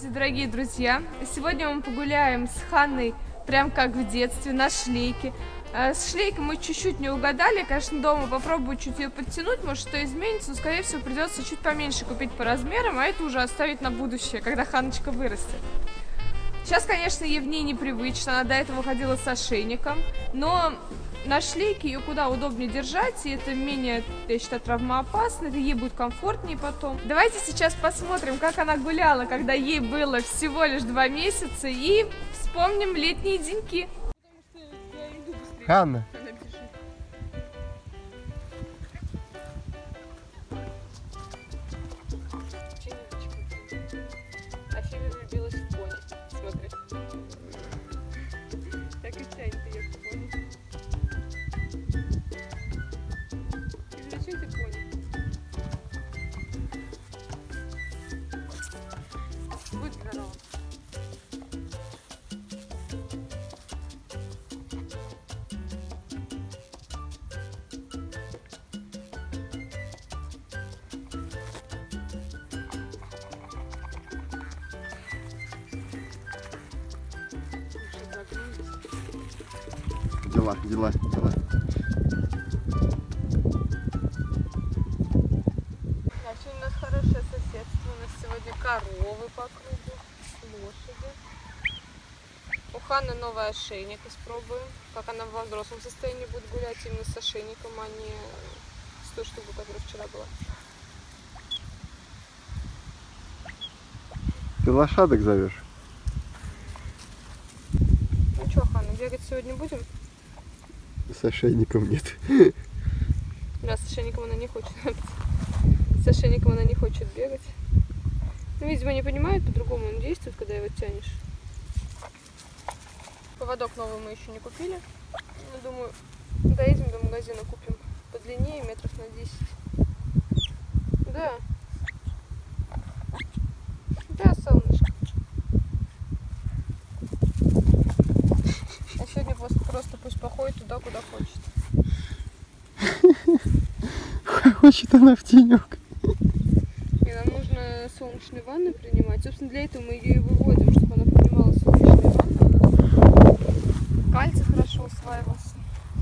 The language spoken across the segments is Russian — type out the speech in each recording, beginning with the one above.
Здравствуйте, дорогие друзья! Сегодня мы погуляем с Ханной, прям как в детстве, на шлейке. С шлейкой мы чуть-чуть не угадали, конечно, дома попробую чуть ее подтянуть, может что изменится, но скорее всего придется чуть поменьше купить по размерам, а это уже оставить на будущее, когда Ханочка вырастет. Сейчас, конечно, ей в ней непривычно, она до этого ходила с ошейником, но на шлейке ее куда удобнее держать, и это менее, я считаю, травмоопасно, и ей будет комфортнее потом. Давайте сейчас посмотрим, как она гуляла, когда ей было всего лишь 2 месяца, и вспомним летние деньки. Ханна. Афина влюбилась в пони. Смотри. Так и тянет ее к пони. Зачем ты пони? Будь здорова. Дела. А сегодня у нас хорошее соседство. У нас сегодня коровы по кругу, лошади. У Ханны новый ошейник, испробуем. Как она во взрослом состоянии будет гулять именно с ошейником, а не с той штукой, которая вчера была. Ты лошадок зовешь? Ну что, Ханна, бегать сегодня будем? С ошейником нет. Да, с ошейником она не хочет. С ошейником она не хочет бегать. Ну, видимо, не понимает, по-другому он действует, когда его тянешь. Поводок новый мы еще не купили. Ну, думаю, доедем до магазина, купим подлиннее, метров на 10. Да. Да, солнышко. А сегодня просто пусть походит туда, куда хочет. Хочет она в тенек. И нам нужно солнечные ванны принимать. Собственно, для этого мы ее и выводим, чтобы она принимала солнечные ванны. Кальций хорошо усваивался.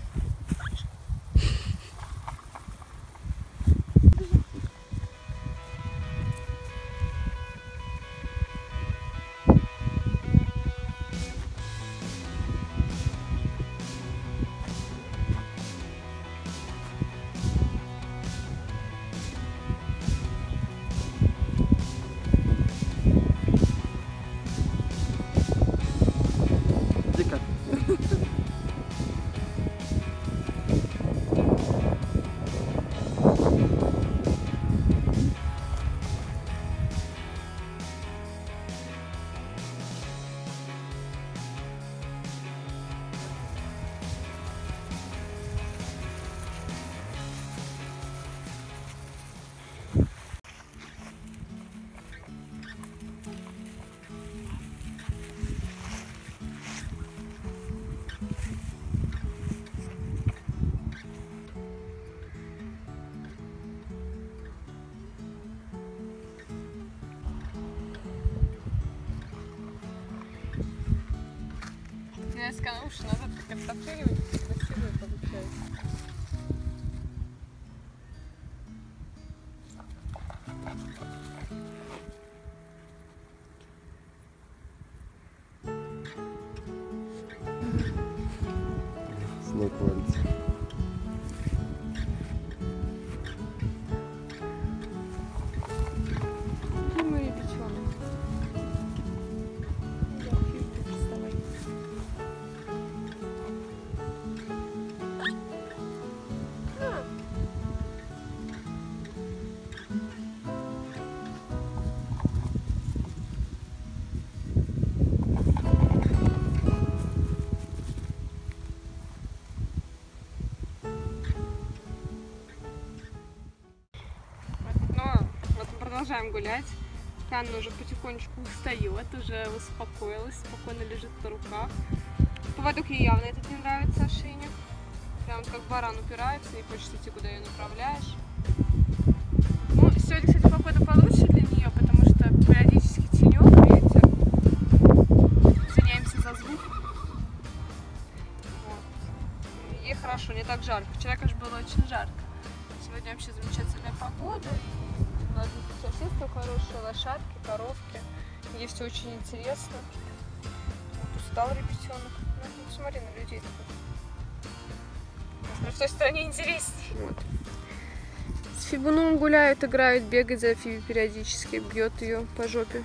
Я сказала, что надо так оттопыривать, красивее получается. Снег валится. Где мой ребятенок? Да, Филипп, вставай. Продолжаем гулять. Ханна уже потихонечку устает, уже успокоилась, спокойно лежит на руках. Поводок ей явно этот не нравится, ошейник. Прям как баран упирается, не хочешь идти, куда ее направляешь. Ну, сегодня, кстати, погода получше для нее, потому что периодически тенек, видите. так жарко. Вчера, конечно, было очень жарко. Сегодня вообще замечательная погода. У нас тут соседство хорошее, лошадки, коровки. Есть все очень интересно. Вот устал ребятенок. Ну, посмотри на людей. В той стране интереснее. Вот. С Фибуном гуляют, играют, бегает за Фиби периодически, бьет ее по жопе.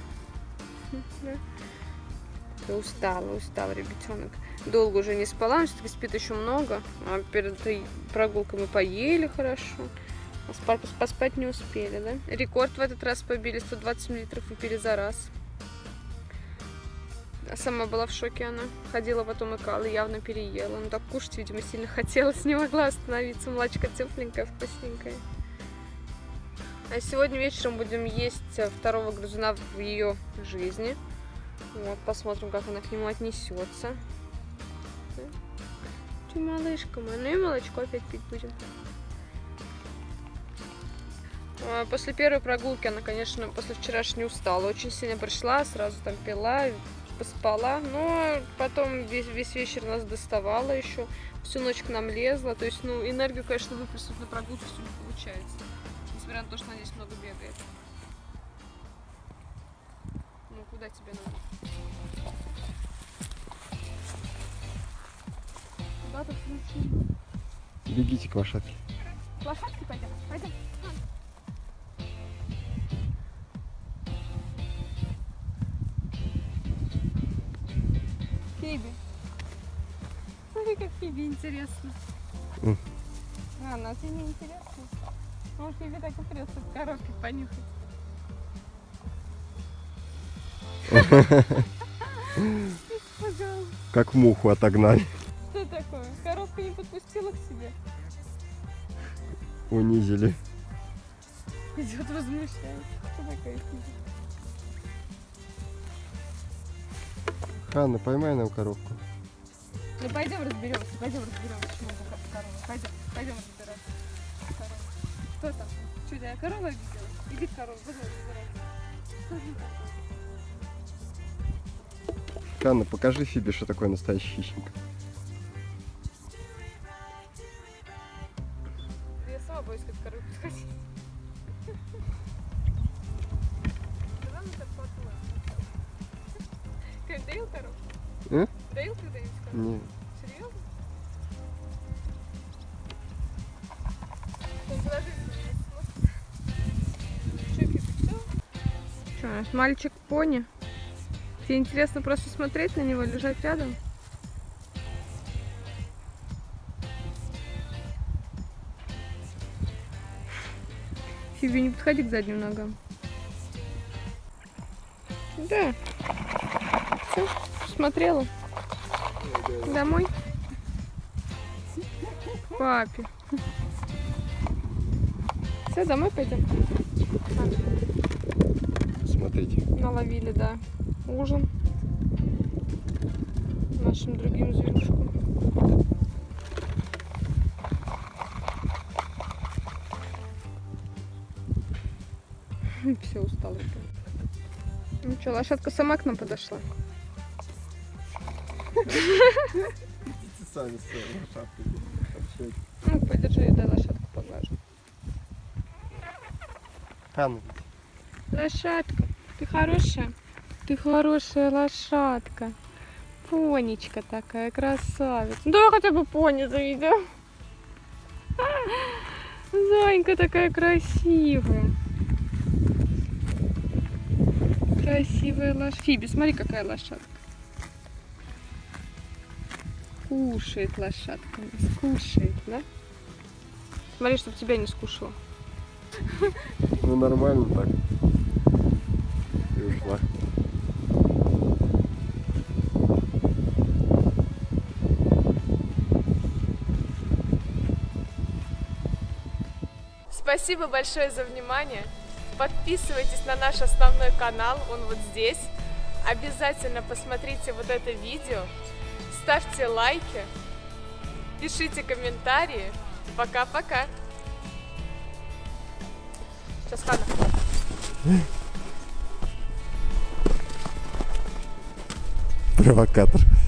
Да. Устала ребятенок. Долго уже не спала, он все-таки спит еще много. А перед этой прогулкой мы поели хорошо. А поспать не успели, да? Рекорд в этот раз побили, 120 литров выпили за раз. А сама была в шоке она. Ходила, потом икала, явно переела. Ну так кушать, видимо, сильно хотелось, не могла остановиться. Молочка тепленькая, вкусненькая. А сегодня вечером будем есть второго грызуна в ее жизни. Вот, посмотрим, как она к нему отнесется. Ты малышка моя. Ну и молочко опять пить будем. После первой прогулки она, конечно, после вчерашней устала. Очень сильно пришла, сразу там пила, поспала. Но потом весь вечер нас доставала еще. Всю ночь к нам лезла. То есть, ну, энергию, конечно, выплеснуть на прогулку все не получается. Несмотря на то, что она здесь много бегает. Ну, куда тебе надо? Куда-то включили. Бегите к лошадке. К лошадке пойдем? Пойдем. Фиби. Смотри, как Фиби интересно. А, ну тебе не интересно? Ну, Фиби так и придется в коробке понюхать. Как муху отогнали. Что такое? Коробка не подпустила к себе. Унизили. Идет возмущается. Что такое Фиби? Ханна, поймай нам коробку. Ну пойдем разберемся, почему это корова. Пойдем разбираться. Корова. Что там? Что, тебя корова обидела? Иди в корову, давай разбирайся. Что же такое? Ханна, покажи Фиби, что такое настоящий хищник. Я сама боюсь к корове подходить. Когда мы так подумаем? Ты доил корову? Доил когда-нибудь корову? Нет. Серьезно? Что, у нас мальчик-пони? Тебе интересно просто смотреть на него, лежать рядом? Фиби, не подходи к задним ногам. Да. Все, смотрела. Домой? К папе. Все, домой пойдем? Смотрите. Наловили, да, ужин нашим другим зверюшкам. Все, устала. Ну что, лошадка сама к нам подошла? Идите сами с лошадкой. Ну, подержи, дай лошадку поглажу. Ханна. Лошадка, ты хорошая? Ты хорошая лошадка. Понечка такая, красавица. Ну, давай хотя бы пони заведем. Зайка такая красивая. Красивая лошадка. Фиби, смотри, какая лошадка. Кушает лошадка у нас, кушает, да? Смотри, чтобы тебя не скушала. Ну нормально так. И ушла. Спасибо большое за внимание. Подписывайтесь на наш основной канал, он вот здесь. Обязательно посмотрите вот это видео. Ставьте лайки, пишите комментарии. Пока-пока. Сейчас Ханна. Провокатор.